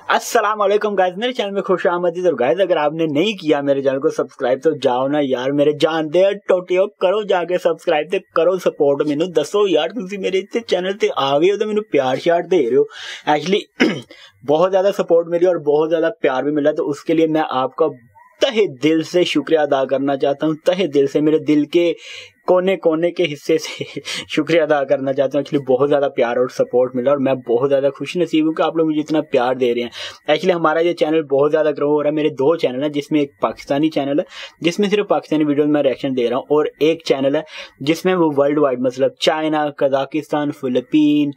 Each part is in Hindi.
अस्सलाम वालेकुम गाइस, मेरे चैनल में खुश आमदीद। और गाइस अगर आपने नहीं किया मेरे चैनल को सब्सक्राइब तो जाओ ना यार, मेरे जानते टोटियो करो जाके सब्सक्राइब ते करो सपोर्ट। मैनू दसो यार तुसी मेरे इत्थे चैनल ते आ गए हो तो मैनू प्यार श्यार दे रहे हो। एक्चुअली बहुत ज्यादा सपोर्ट मिली और बहुत ज्यादा प्यार भी मिला, तो उसके लिए मैं आपका तहे दिल से शुक्रिया अदा करना चाहता हूँ। तहे दिल से, मेरे दिल के कोने कोने के हिस्से से शुक्रिया अदा करना चाहता हूँ। एक्चुअली बहुत ज्यादा प्यार और सपोर्ट मिला और मैं बहुत ज्यादा खुश नसीब हूँ कि आप लोग मुझे इतना प्यार दे रहे हैं। एक्चुअली हमारा ये चैनल बहुत ज्यादा ग्रो हो रहा है। मेरे दो चैनल है, जिसमें एक पाकिस्तानी चैनल है जिसमें सिर्फ पाकिस्तानी वीडियो में रिएक्शन दे रहा हूँ, और एक चैनल है जिसमें वो वर्ल्ड वाइड, मतलब चाइना, कजाकिस्तान, फिलिपीन,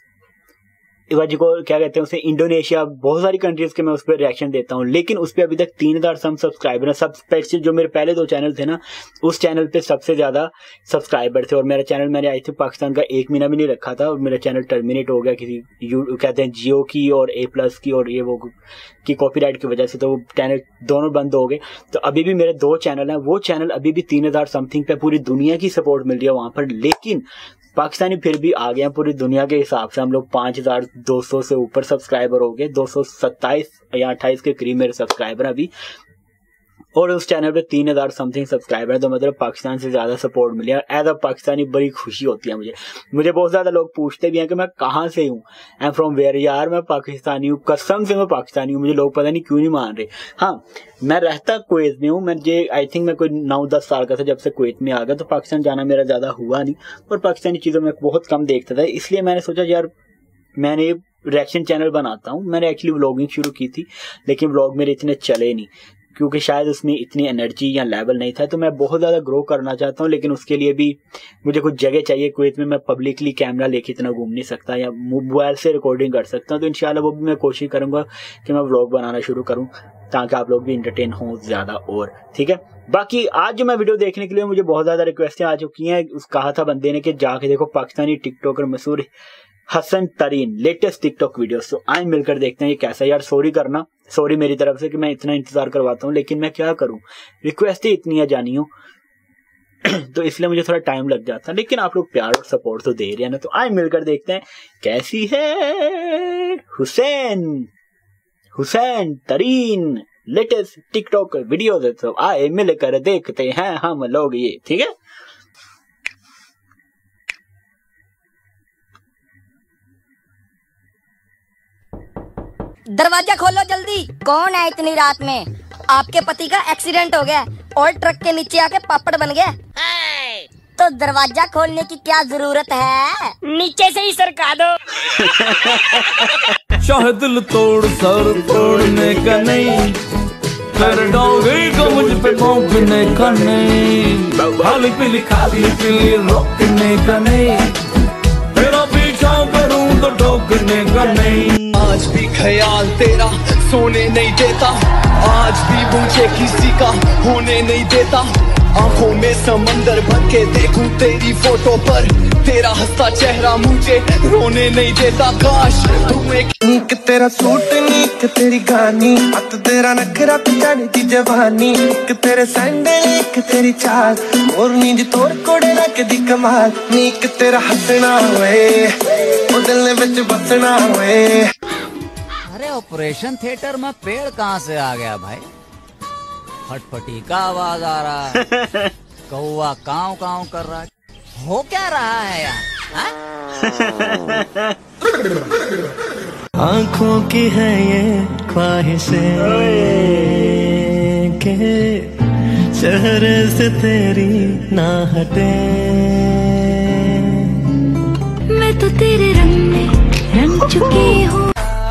जिसको क्या कहते हैं उसे, इंडोनेशिया, बहुत सारी कंट्रीज के मैं उस पर रिएक्शन देता हूँ। लेकिन उस पर अभी तक 3000 सब्सक्राइबर हैं। सब जो मेरे पहले दो चैनल थे ना, उस चैनल पे सबसे ज्यादा सब्सक्राइबर थे। और मेरा चैनल मैंने आई थी पाकिस्तान का 1 महीना भी नहीं रखा था और मेरा चैनल टर्मिनेट हो गया किसी कहते हैं जियो की और A+ की और ये वो की कॉपीराइट की वजह से, तो वो चैनल दोनों बंद हो गए। तो अभी भी मेरे दो चैनल हैं, वो चैनल अभी भी 3000 समथिंग पे, पूरी दुनिया की सपोर्ट मिल रही है वहां पर। लेकिन पाकिस्तानी फिर भी आ गए हैं पूरी दुनिया के हिसाब से। हम लोग 5200 से ऊपर सब्सक्राइबर हो गए, 227 या 28 के करीब मेरे सब्सक्राइबर अभी, और उस चैनल पे 3000 समथिंग सब्सक्राइबर है। तो मतलब पाकिस्तान से ज्यादा सपोर्ट मिली है। एज अ पाकिस्तानी बड़ी खुशी होती है मुझे बहुत ज्यादा लोग पूछते भी हैं कि मैं कहाँ से हूँ, आई एम फ्रॉम वेयर। यार मैं पाकिस्तानी हूँ, कसम से मैं पाकिस्तानी हूँ। मुझे लोग पता नहीं क्यों नहीं मान रहे। हाँ, मैं रहता कुवैत में हूँ। मैं आई थिंक मैं कोई 9-10 साल का था जब से कुवैत में आ गया, तो पाकिस्तान जाना मेरा ज्यादा हुआ नहीं और पाकिस्तानी चीजों में बहुत कम देखता था। इसलिए मैंने सोचा यार मैंने रिएक्शन चैनल बनाता हूँ। मैंने एक्चुअली व्लॉगिंग शुरू की थी, लेकिन व्लॉग मेरे इतने चले नहीं क्योंकि शायद उसमें इतनी एनर्जी या लेवल नहीं था। तो मैं बहुत ज्यादा ग्रो करना चाहता हूँ, लेकिन उसके लिए भी मुझे कुछ जगह चाहिए। कुवैत में मैं पब्लिकली कैमरा लेके इतना घूम नहीं सकता या मोबाइल से रिकॉर्डिंग कर सकता हूँ। तो इंशाल्लाह वो भी मैं कोशिश करूंगा कि मैं व्लॉग बनाना शुरू करूँ ताकि आप लोग भी इंटरटेन हो ज्यादा। और ठीक है, बाकी आज जो मैं वीडियो देखने के लिए, मुझे बहुत ज्यादा रिक्वेस्टें आ चुकी हैं। कहा था बंदे ने कि जाके देखो पाकिस्तानी टिकटॉकर मशहूर हसन तरीन लेटेस्ट टिकटॉक वीडियोस। तो आए मिलकर देखते हैं ये कैसा। यार सॉरी मेरी तरफ से कि मैं इतना इंतजार करवाता हूँ, लेकिन मैं क्या करूँ, रिक्वेस्ट ही इतनी है जानियो तो इसलिए मुझे थोड़ा टाइम लग जाता है। लेकिन आप लोग प्यार और सपोर्ट तो दे रहे हैं ना, तो आए मिलकर देखते हैं कैसी है हुसैन तरीन लेटेस्ट टिकटॉक वीडियोस। तो आए मिलकर देखते हैं हम लोग ये, ठीक है। दरवाजा खोलो जल्दी। कौन है इतनी रात में? आपके पति का एक्सीडेंट हो गया और ट्रक के नीचे आके पापड़ बन गया। तो दरवाजा खोलने की क्या जरूरत है, नीचे से ही सरका दो। चाहे दिल तोड़ सर तोड़ने का नहीं, कर डोंगे को मुझ पे भौंकने का नहीं, खाली पीली रोकने का नहीं, तेरा पीछा करूं तो ठोकने का नहीं। आज भी ख्याल तेरा सोने नहीं देता, आज भी मुझे किसी का होने नहीं देता। आंखों में समंदर भर के देखूं तेरी फोटो पर, तेरा हंसता चेहरा मुझे रोने नहीं देता। काश तू एक नीक तेरा सूट नीक तेरी गानी, अत तेरा नखरा चढ़ती जवानी, एक तेरे सैंडल एक तेरी चाल, मोरनी जी तोड़ कोड़े रख दी कमाल। नीक तेरा हंसना होए ओ दिल विच बसना होए। अरे ऑपरेशन थिएटर में पेड़ कहाँ से आ गया भाई? फटफटी का आवाज आ रहा है, कौवा काव काव कर रहा है, हो क्या रहा है यार? आँखों की है ये ख्वाहिशें के चेहरे से तेरी ना हटे, मैं तो तेरे रंग में रंग चुकी हूँ।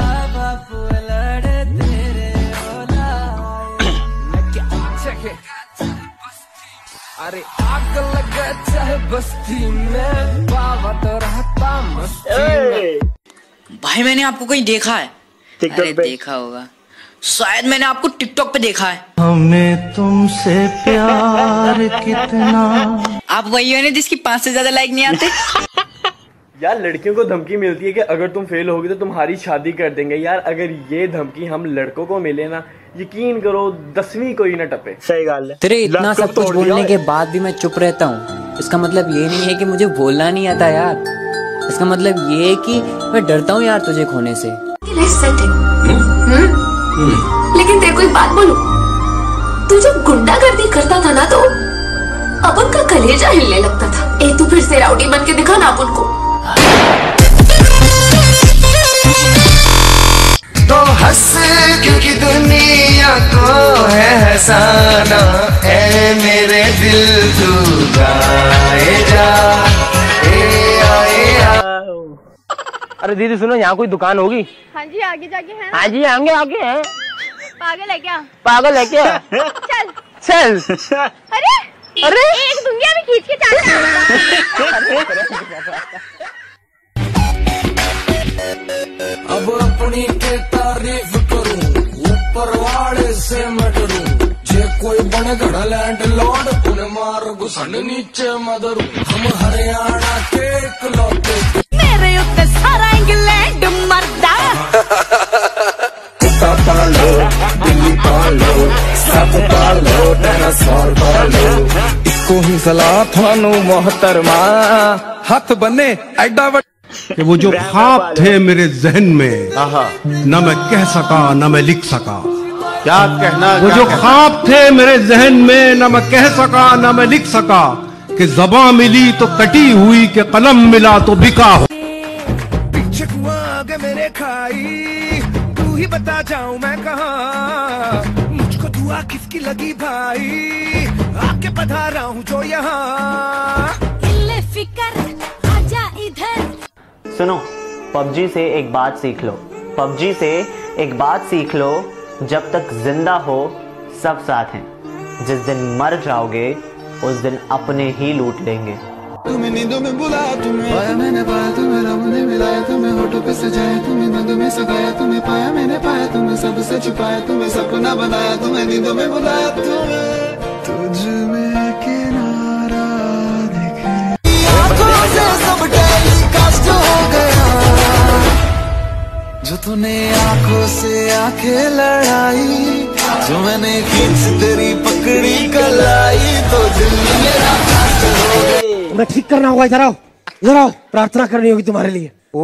अरे आग लगा चाहे बस्ती में, बाबा तो रहता मस्ती में। भाई मैंने आपको कहीं देखा है? अरे पे देखा होगा, शायद मैंने आपको टिकटॉक पे देखा है। हमें तुमसे प्यार कितना। आप वही हो ना जिसकी 5 से ज्यादा लाइक नहीं आते? यार लड़कियों को धमकी मिलती है कि अगर तुम फेल होगी तो तुम्हारी शादी कर देंगे। यार अगर ये धमकी हम लड़कों को मिले ना, यकीन करो 10वीं कोई ना टपे। सही गाल है। तेरे इतना सब कुछ बोलने के बाद भी मैं चुप रहता हूँ, इसका मतलब ये नहीं है कि मुझे बोलना नहीं आता यार। इसका मतलब ये है कि मैं डरता हूँ यार तुझे खोने से। लेकिन तेरे को एक बात बोलूं, तू जब गुंडागर्दी करता था ना तो अपन का कलेजा हिलने लगता था। ए तू फिर से राउडी बन के दिखा ना अपन को। तो हंस क्योंकि दुनिया को है हंसाना, ऐ मेरे दिल तू जाए जा, अरे दीदी सुनो, यहाँ कोई दुकान होगी? हाँ जी आगे जाके है। हाँ जी आगे आगे है। पागल है क्या? पागल है क्या? चल चल। अरे अरे एक दुनिया में खींच के चल। अब अपनी के तारीफ करूं, ऊपर वाले से मैं डरूं, जे कोई बने गड़ा लैंड लॉर्ड उन्हें मार घुसन नीचे मदरू, हम हरियाणा के इकलौते मेरे उत्ते सारा इंग्लैंड मरदा। कुत्ता पालो, बिल्ली पालो, सांप पालो, डायनासोर पालो, इसको ही सलाह थानू मोहतरमा, हाथ बने एडा कि वो जो ख्वाब थे मेरे जहन में न मैं कह सका न मैं लिख सका। क्या कहना? वो जो ख्वाब थे मेरे जहन में न मैं कह सका न मैं लिख सका, कि ज़बां मिली तो कटी हुई, कि कलम मिला तो बिका हो। पीछे कुआं आगे मेरे खाई, तू ही बता जाऊं मैं कहाँ, मुझको दुआ किसकी लगी भाई, आके पधारा हूँ जो यहाँ। फिकर आजा इधर। सुनो, पबजी से एक बात सीख लो, पबजी से एक बात सीख लो, जब तक जिंदा हो सब साथ हैं, जिस दिन मर जाओगे उस दिन अपने ही लूट लेंगे। तुम्हें नींदों में बुलाया, तुम्हें पाया मैंने, पाया तुम्हें, रब ने मिलाया, तुम्हें होठों पे सजाया, तुम्हें नींदों में सगाया, तुम्हें पाया मैंने, पाया तुम्हें, सबसे छुपाया, तुम्हें सपना बनाया, तुम्हें नींदों में बुलाया, तुम्हें तुझ में किनारा दिखे, आँखों से सब टेलीकास्ट हो गया, जो तूने आँखों से आंखें लड़ाई, जो मैंने खींच तेरी पकड़ी कलाई, तो दिल मेरा मैं ठीक करना होगा। इधर आओ, इधर आओ, प्रार्थना करनी होगी तुम्हारे लिए। ओ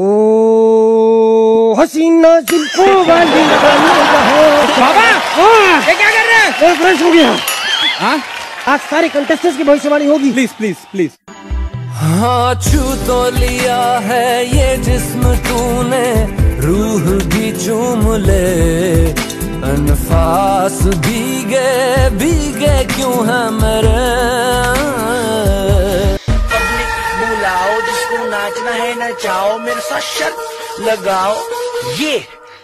हसीना जुल्फों वाली बाबा, ये क्या कर रहे हैं? फ्रेश हो गया। हाँ, आज सारे कंटेस्टेंट्स की भविष्यवाणी होगी। Please please please. हाँ छू तो लिया है ये जिस्म तूने, रूह भी चूम ले, अनफास भीगे भीगे क्यों है मेरे। बुलाओ जिसको नाचना है नचाओ, मेरे साथ शर्त लगाओ, ये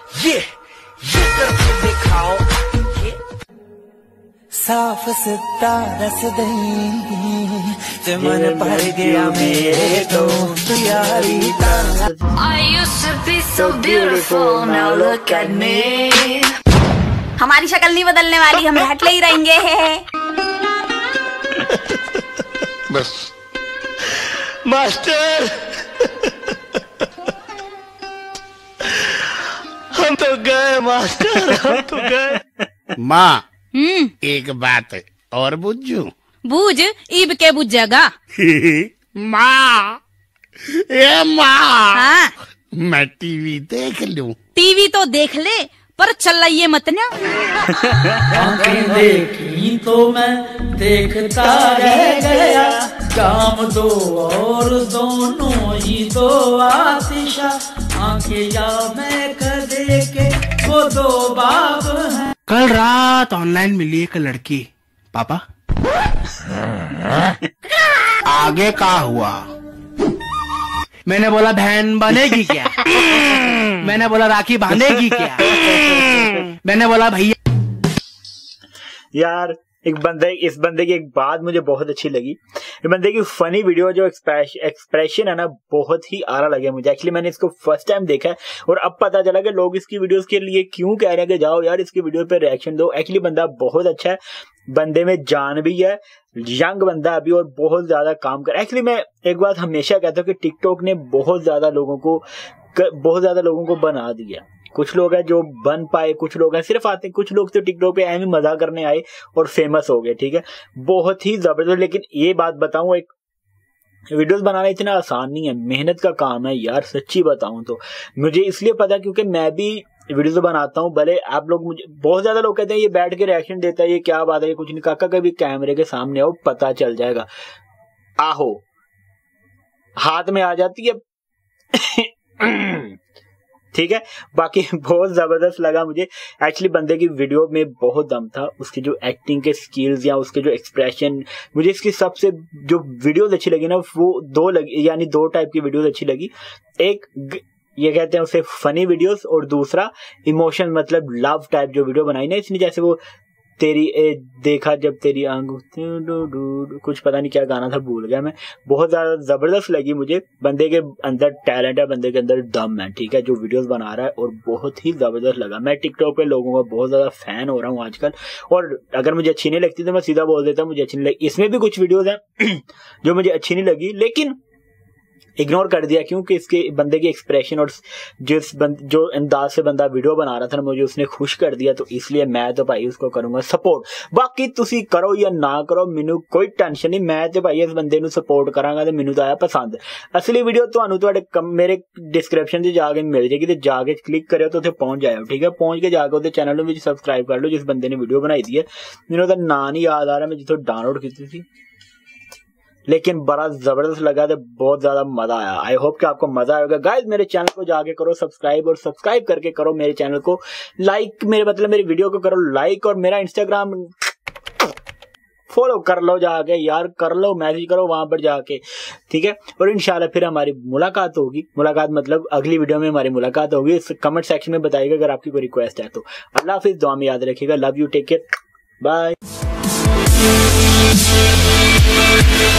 करके दिखाओ, ये साफ सितारा से दही ते मन भर गया मेरे तो यारी का। I used to be so beautiful, now look at me. हमारी शक्ल नहीं बदलने वाली, हम हटले ही रहेंगे। बस मास्टर, हम तो गए मास्टर, हम तो गए। माँ एक बात और बुझू। बूझ ईब के बुझेगा। माँ, ए माँ, हाँ? मैं टीवी देख लूं? टीवी तो देख ले, पर चलाइए मत ना। आंखें देखी तो मैं देखता रह गया, काम दो और दोनों ही दो आतिशा, आंखें या मैं कर दे के वो दो बाप हैं। कल रात ऑनलाइन मिली एक लड़की, पापा आगे का हुआ? मैंने बोला बहन बनेगी क्या? मैंने बोला राखी बांधेगी क्या? मैंने बोला भैया। यार इस बंदे की एक बात मुझे बहुत अच्छी लगी। इस बंदे की फनी वीडियो जो एक्सप्रेशन है ना, बहुत ही आला लगे मुझे। एक्चुअली मैंने इसको फर्स्ट टाइम देखा है और अब पता चला कि लोग इसकी वीडियोस के लिए क्यों कह रहे हैं कि जाओ यार इसकी वीडियो पे रिएक्शन दो। एक्चुअली बंदा बहुत अच्छा है, बंदे में जान भी है, यंग बंदा अभी और बहुत ज्यादा काम कर। एक्चुअली मैं एक बात हमेशा कहता हूँ कि टिकटॉक ने बहुत ज्यादा लोगों को बना दिया। कुछ लोग हैं जो बन पाए, कुछ लोग हैं सिर्फ आते, कुछ लोग तो टिकटॉक पे ऐसे मजा करने आए और फेमस हो गए। ठीक है, बहुत ही जबरदस्त। लेकिन ये बात बताऊं, एक वीडियोस बनाना इतना आसान नहीं है, मेहनत का काम है यार। सच्ची बताऊं तो मुझे इसलिए पता क्योंकि मैं भी वीडियो तो बनाता हूँ, भले आप लोग मुझे बहुत ज्यादा लोग कहते हैं ये बैठ के रिएक्शन देता है, ये क्या बात है, ये कुछ नहीं। काका कभी कैमरे के सामने आओ, पता चल जाएगा। आहो हाथ में आ जाती है ठीक है। बाकी बहुत जबरदस्त लगा मुझे एक्चुअली, बंदे की वीडियो में बहुत दम था, उसकी जो एक्टिंग के स्किल्स या उसके जो एक्सप्रेशन, मुझे इसकी सबसे जो वीडियोस अच्छी लगी ना वो दो लगी, यानी दो टाइप की वीडियोस अच्छी लगी। एक ये कहते हैं उसे फनी वीडियोस, और दूसरा इमोशन मतलब लव टाइप जो वीडियो बनाई ना इसने, जैसे वो तेरी देखा जब तेरी आंखों, कुछ पता नहीं क्या गाना था, भूल गया मैं। बहुत ज्यादा जबरदस्त लगी मुझे, बंदे के अंदर टैलेंट है, बंदे के अंदर दम है, ठीक है, जो वीडियोस बना रहा है, और बहुत ही जबरदस्त लगा। मैं टिकटॉक पे लोगों का बहुत ज्यादा फैन हो रहा हूँ आजकल, और अगर मुझे अच्छी नहीं लगती तो मैं सीधा बोल देता हूँ मुझे अच्छी नहीं लगी। इसमें भी कुछ वीडियोस हैं जो मुझे अच्छी नहीं लगी, लेकिन इग्नोर कर दिया क्योंकि इसके बंदे की एक्सप्रेशन और जो अंदाज से बंदा वीडियो बना रहा था ना, मुझे उसने खुश कर दिया, तो इसलिए मैं तो भाई उसको करूंगा सपोर्ट। बाकी तुसी करो या ना करो मैनू कोई टेंशन नहीं, मैं तो भाई इस बंदे नू सपोर्ट करांगा ते मैनू तो आया पसंद। असली वीडियो तुहानू तुहाडे मेरे डिस्क्रिप्शन से जाके मिल जाएगी, तो जाके क्लिक करो तो उत्थे पहुंच जाओ, ठीक है। पहुंच के जाके उहदे चैनल में सबसक्राइब कर लो जिस बंदे ने वीडियो बनाई दी है। मैनू ओहदा नाम नहीं याद आ रहा, मैं जिथों डाउनलोड की थी, लेकिन बड़ा जबरदस्त लगा, तो बहुत ज्यादा मजा आया। आई होप कि आपको मजा आएगा। गाइस मेरे चैनल को जाके करो सब्सक्राइब, और सब्सक्राइब करके करो मेरे चैनल को लाइक, मेरी वीडियो को करो लाइक, और मेरा इंस्टाग्राम फॉलो कर लो जाके, यार कर लो, मैसेज करो वहां पर जाके, ठीक है। और इंशाल्लाह फिर हमारी मुलाकात होगी, मुलाकात मतलब अगली वीडियो में हमारी मुलाकात होगी। इस कमेंट सेक्शन में बताइएगा अगर आपकी कोई रिक्वेस्ट है तो। अल्लाह हाफिज, दुआ में याद रखिएगा। Love you, take care, bye.